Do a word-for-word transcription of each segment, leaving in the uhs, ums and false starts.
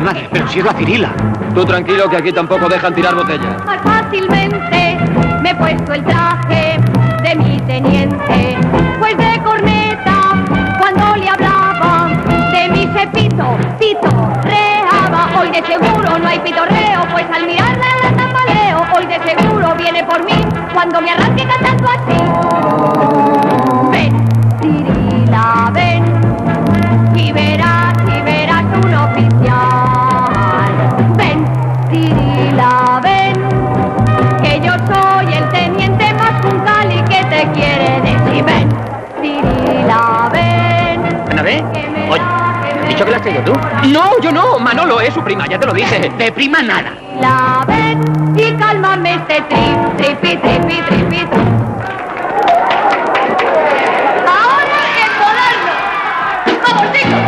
madre, pero si es la Cirila. Tú tranquilo que aquí tampoco dejan tirar botellas. Más fácilmente me he puesto el traje de mi teniente, pues de corneta cuando le hablaba de mi cepito, pito, reaba. Hoy de seguro no hay pitorreo, pues al mirarla la tambaleo. Hoy de seguro viene por mí cuando me arranque cantando así. Ven, Cirila, ven, y verás, y verás un oficial. Ven, Cirila, ven, que yo soy el teniente más puntual y que te quiere decir. Ven, Cirila, ven. Ana, ve. Oye, ¿has dicho que la has traído tú? No, yo no. Manolo es su prima, ya te lo dije. De prima nada. La ven y cálmame este trip, tripi, tripi, tripi, trip. Ahora embolarlo. ¡Vamos, chicos!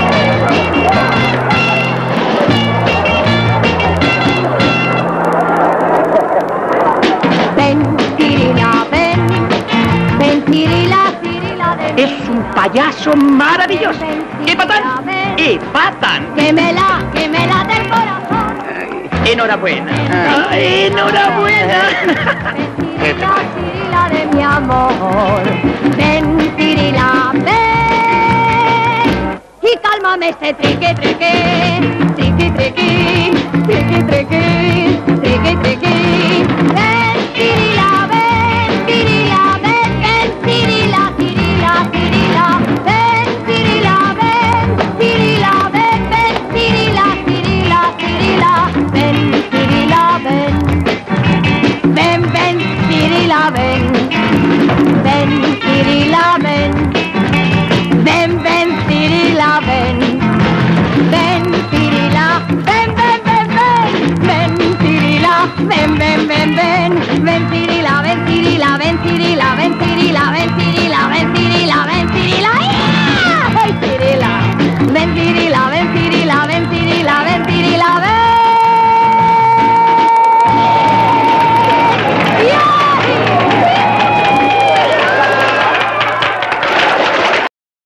Ven, Cirila, ven. Ven, Cirila, Cirila de mí. Es un payaso maravilloso. Ven, ¡Y patán! Cirila, ven. ¡Y patán! Que me la, que me la del corazón. Enhorabuena. Ah, enhorabuena. Ven, Cirila, Cirila de mi amor. Ven, Cirila, ven. Y cálmame este triqui, triqui. Triqui, triqui. Triqui, triqui. Triqui, triqui. Ven, Cirila, ven. Cirila, ven. Ven, Cirila, Cirila, Cirila. Ven, Cirila, ven. Cirila, ven. Ven, Cirila, Cirila, Cirila. Ven, Cirila, ven. Ven, ven, Cirila, ven. Ven,